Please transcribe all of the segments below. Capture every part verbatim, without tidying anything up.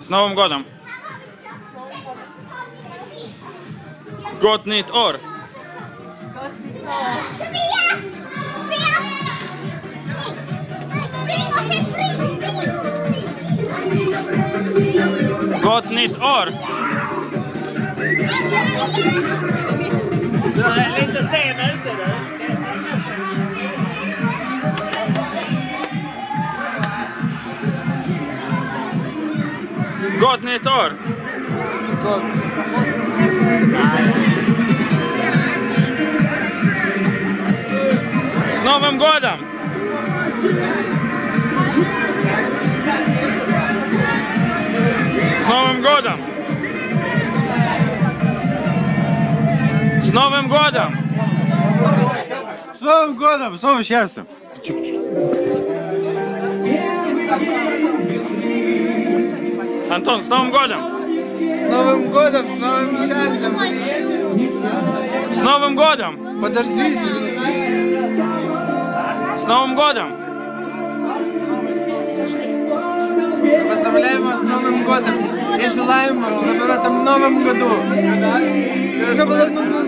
С Новым годом! Gott nytt år! Gott nytt år! Du är lite sen ute du. Gott nytt år! Gott. С Новым годом! С Новым годом! С Новым годом! С Новым годом! С новым счастьем! Антон, с Новым годом! С Новым годом! С новым счастьем! С Новым годом! Подожди! С Новым годом! Поздравляем вас с Новым годом! И желаем вам, чтобы в этом новом году все было...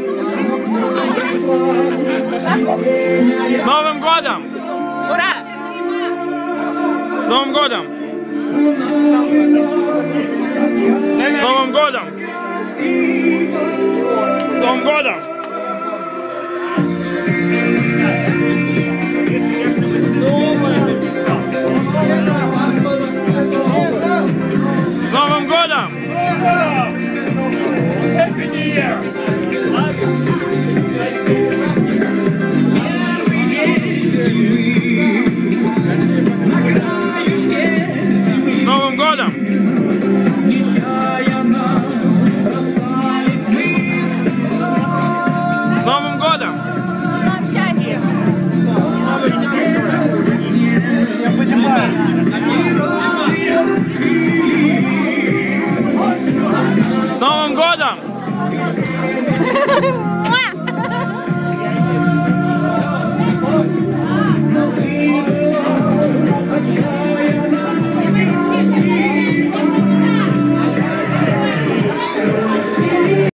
С Новым годом! Ура! С Новым годом! С Новым годом! С Новым годом! С Новым годом! Happy New Year! С Новым годом!